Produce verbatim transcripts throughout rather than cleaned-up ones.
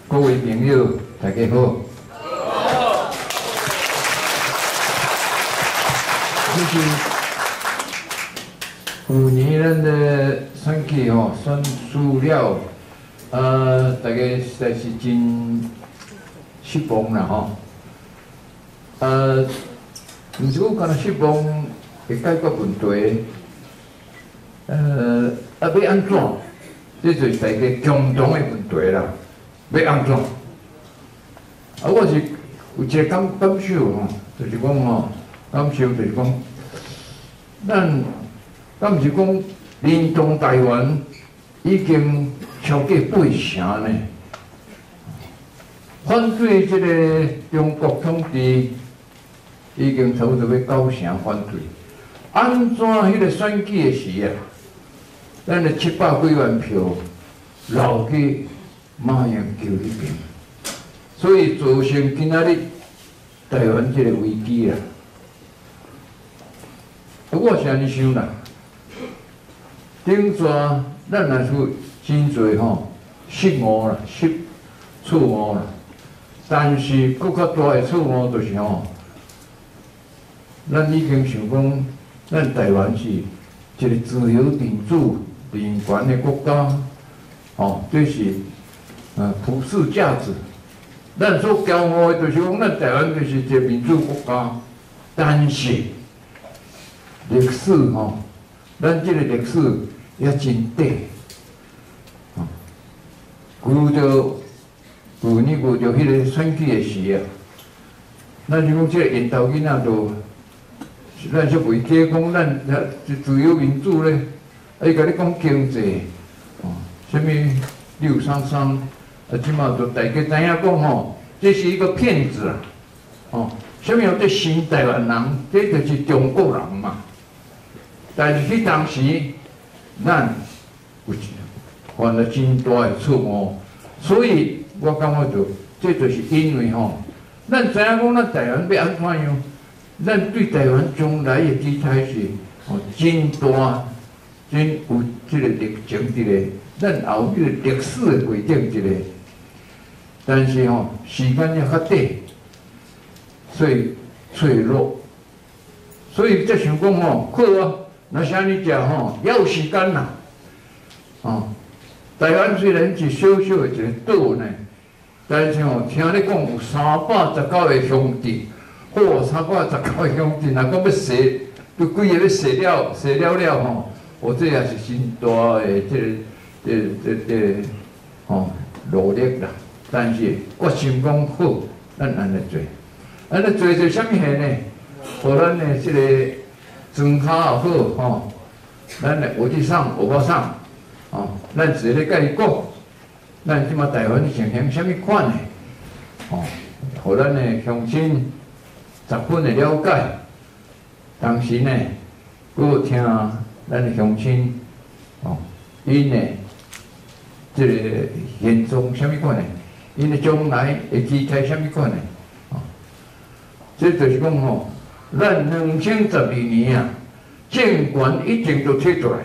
各位朋友，大家好。好。就是去年咱的选举吼，选输了，呃，大家实在是真失望啦吼。呃，毋是讲干那失望会解决问题，呃，啊要安怎？这就是大家共同的问题啦。要安怎？啊，我是有一个感感受吼，就是讲吼，感受就是讲，咱敢毋是讲联动台湾已经超过八成呢？反对这个中国统治已经差不多要九成反对。安怎迄个选举的时啊，咱的七百几万票留去马英九迄边，所以造成今仔日台湾这个危机啦。啊，我是安尼想啦，顶阵咱若是真侪吼失误啦、失错误啦，但是更较大的错误就是吼，咱已经想讲，咱台湾是一个自由民主、人权的国家，吼，这是。呃，普世价值，咱所骄傲的就是讲，咱台湾就是一个民主国家，但是历史吼，咱这个历史也真短，啊，遇到去年遇到迄个选举的时啊，咱就讲这个引导囡仔都，咱说袂记讲咱自由民主咧，啊，伊甲你讲经济，哦，什么六三三。啊，即马就大家知影讲吼，这是一个骗子啊！哦，什么叫做新台湾人？这就是中国人嘛。但是迄当时，咱有犯了真大的错误，所以我感觉着，这就是因为吼，咱知影讲咱台湾要安怎样，咱对台湾将来的期待是哦真大，真有这个历程一个，咱后这个历史的规定一个。但是吼，时间也较短，所以脆弱，所以才想讲吼，好啊，那是安尼食吼，也有时间啦，哦，台湾虽然是小小的一个岛呢，但是吼，听你讲有三百十九个乡镇，嚯，三百十九个乡镇，若讲要设，都几个要设了，设了了吼，我这也是真大的这个、这、这、这，吼努力啦。但是决心讲好，咱安尼做，安尼做做啥物事呢？互咱的即个庄脚也好吼，咱的学习上、学法上，哦，咱直接甲伊讲，咱即马台湾情形啥物款的，哦，互咱的乡亲十分的了解。同时呢，佫有听咱的乡亲，哦，因的即个现状啥物款的。因为将来会期待啥物款呢？哦，这就是讲吼，咱两千十二年啊，政权已经都摕出来。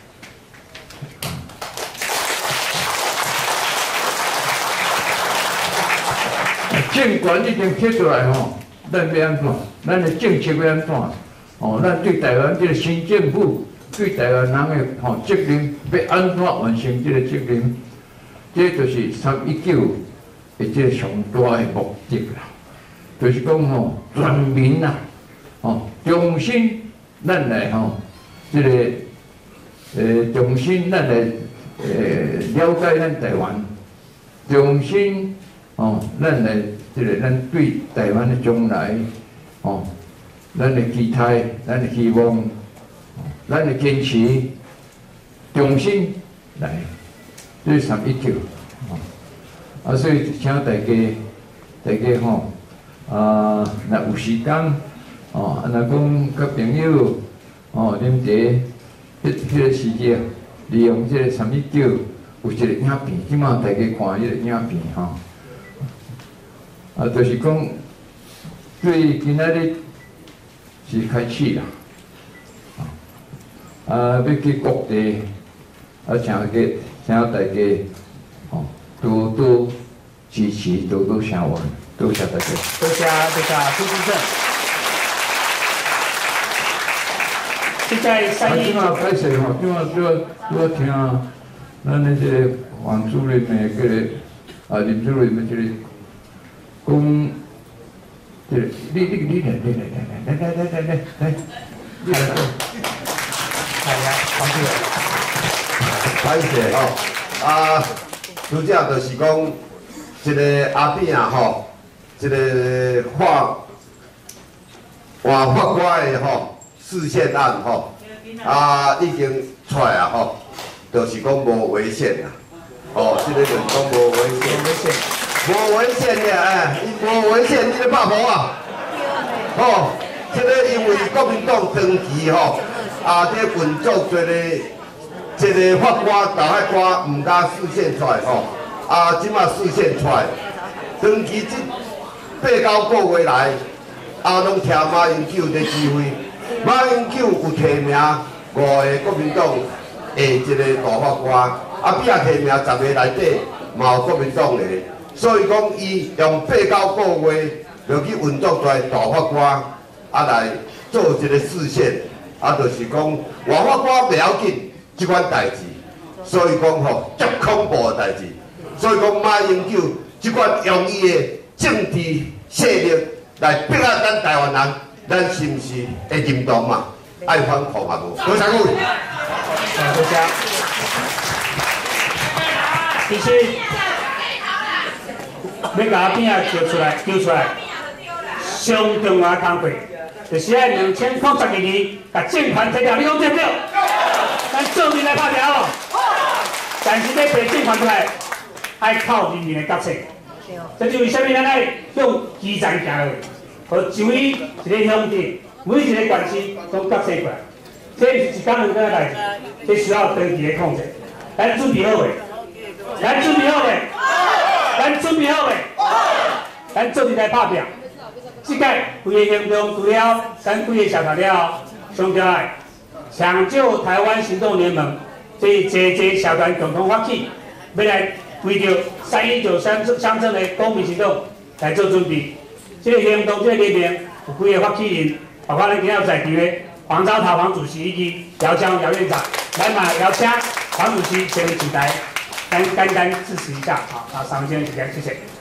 政权已经摕出来吼，咱要安怎？咱的政策要安怎？哦，咱对台湾这个新政府，对台湾人的吼责任，要安怎完成这个责任？这就是三一九。诶，即个上大诶目的啦，就是讲吼，全民啦，吼，重新咱来吼，即个诶，重新咱来诶了解咱台湾，重新吼，咱来即个咱对台湾诶将来，吼，咱诶期待，咱诶希望，咱诶坚持，重新来，这三一九。啊，所以请大家，大家吼，啊，若有时间，哦，若讲甲朋友，哦，啉茶，迄迄个时节，利用这个三一九，有一个影片，即马大家看迄个影片吼，啊，就是讲，对今仔日是开始啦，啊，要去各地，啊，请个，请大家，哦。多多支持，多多声援，多谢大家。 多谢多谢朱主任。现在三一。 啊，歹势吼，今仔拄拄听咱的这个黄主任的个啊林主任的这个讲，这个你你你来来来来来来来来来来，你来讲。 来来，黄主任。 歹势吼，啊，拄则就是讲，一个阿扁啊吼，一个法换法官的吼视线案吼，啊已经出来啊吼，就是讲无违宪啦，哦，即、這个就是讲无违宪，无违宪的哎，伊无违宪，你咧拍无啊？吼，即、這个因为国民党长期吼，啊，这运作做咧。一个法官、大法官唔敢视线出来吼，啊，即马视线出来，长期即八九个月来，啊，拢听马英九咧指挥，马英九有提名五个国民党的一个大法官，啊，比啊提名十个内底嘛有国民党的，所以讲伊用八九个月就去运作出来大法官，啊来做一个视线，啊，就是讲大法官袂要紧。即款代志，所以讲吼，足恐怖的代志。所以讲马英九即款用伊的政治势力来逼压咱台湾人，咱是毋是会认同嘛？爱反抗嘛无？多谢各位。 多谢。其实，要甲阿扁啊叫出来，叫出来，上重要的工作，就是爱两千零十二年甲政权摕掉，你讲对不对？咱做面来拍条哦，但是要摕政权出来，爱靠人民的决策。这就为什么咱爱向基层行落去，和就伊一个乡镇，每一个县市拢决策过来。这毋是一天两天的代志，这需要长期的控制。咱准备好未？咱准备好未？咱准备好未？咱做阵来拍拼。即届规个行动除了咱几个社团了，上条来。抢救台湾行动联盟，这一这这社团共同发起，要来为着三一九乡乡镇的公民行动来做准备。这个行动，这个联盟有几个发起人，包括咱今仔在场的黄昭桃黄主席以及姚江姚院长，来嘛姚请黄主席前面请台，干干干支持一下，好，那三位先生，谢谢。